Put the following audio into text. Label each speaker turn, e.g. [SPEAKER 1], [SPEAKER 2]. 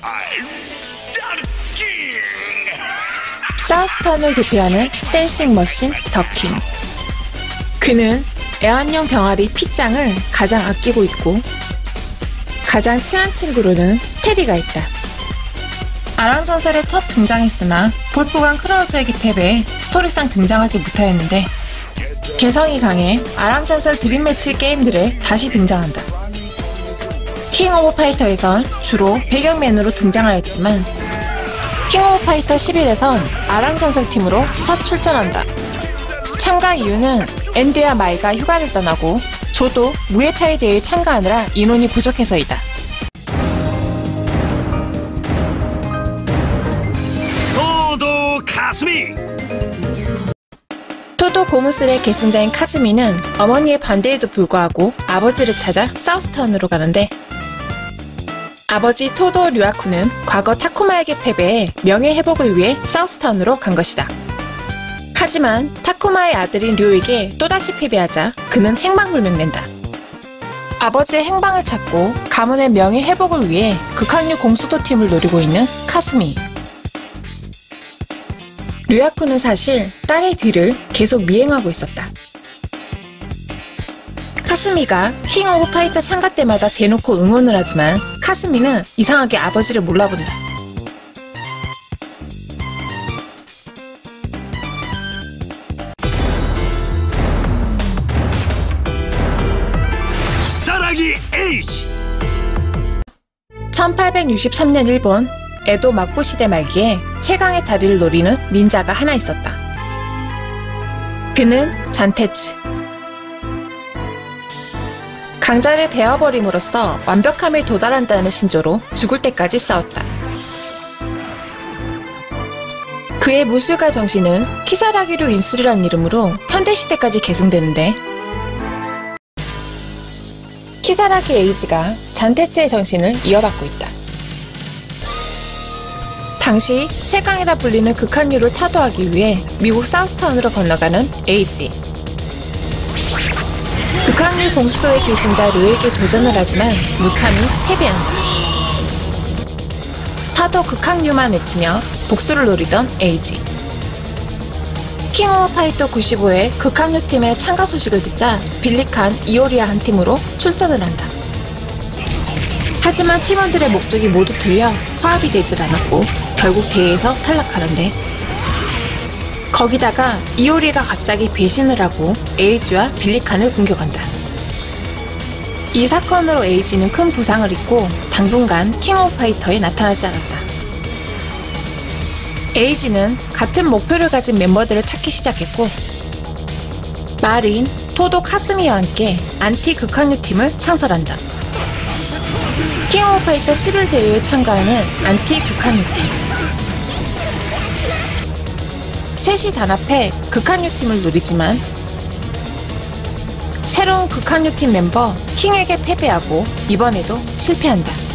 [SPEAKER 1] 사우스턴을 대표하는 댄싱 머신 더킹. 그는 애완용 병아리 피짱을 가장 아끼고 있고 가장 친한 친구로는 테리가 있다. 아랑전설에 첫 등장했으나 볼프강 크라우즈에게 패배해 스토리상 등장하지 못하였는데 개성이 강해 아랑전설 드림매치 게임들에 다시 등장한다. 킹 오브 파이터에선 주로 배경맨으로 등장하였지만 킹 오브 파이터 11에선 아랑전설 팀으로 첫 출전한다. 참가 이유는 앤드와 마이가 휴가를 떠나고 조도 무에타이 대회에 참가하느라 인원이 부족해서이다.
[SPEAKER 2] 토도 카스미.
[SPEAKER 1] 토도 고무슬의 계승자인 카즈미는 어머니의 반대에도 불구하고 아버지를 찾아 사우스타운으로 가는데 아버지 토도 류아쿠는 과거 타쿠마에게 패배해 명예회복을 위해 사우스타운으로 간 것이다. 하지만 타쿠마의 아들인 류에게 또다시 패배하자 그는 행방불명된다. 아버지의 행방을 찾고 가문의 명예회복을 위해 극학류 공수도 팀을 노리고 있는 카스미. 류아쿠는 사실 딸의 뒤를 계속 미행하고 있었다. 카스미가 킹 오브 파이터 참가 때마다 대놓고 응원을 하지만 카스미는 이상하게 아버지를 몰라본다.
[SPEAKER 2] 사라기 에이지.
[SPEAKER 1] 1863년 일본 에도 막부 시대 말기에 최강의 자리를 노리는 닌자가 하나 있었다. 그는 잔테츠. 강자를 베어버림으로써 완벽함에 도달한다는 신조로 죽을 때까지 싸웠다. 그의 무술가 정신은 키사라기류 인술이라는 이름으로 현대시대까지 계승되는데 키사라기 에이지가 잔테츠의 정신을 이어받고 있다. 당시 최강이라 불리는 극한류를 타도하기 위해 미국 사우스타운으로 건너가는 에이지. 극한류 공수도의 계승자 류에게 도전을 하지만 무참히 패배한다. 타도 극한류만 외치며 복수를 노리던 에이지. 킹 오브 파이터 95의 극한류 팀의 참가 소식을 듣자 빌리칸, 이오리아 한 팀으로 출전을 한다. 하지만 팀원들의 목적이 모두 틀려 화합이 되질 않았고 결국 대회에서 탈락하는데 거기다가 이오리가 갑자기 배신을 하고 에이지와 빌리칸을 공격한다. 이 사건으로 에이지는 큰 부상을 입고 당분간 킹 오브 파이터에 나타나지 않았다. 에이지는 같은 목표를 가진 멤버들을 찾기 시작했고 마린, 토도 카스미와 함께 안티 극한류 팀을 창설한다. 킹 오브 파이터 11 대회에 참가하는 안티 극한류 팀. 셋이 단합해 극한류 팀을 노리지만 새로운 극한류 팀 멤버 킹에게 패배하고 이번에도 실패한다.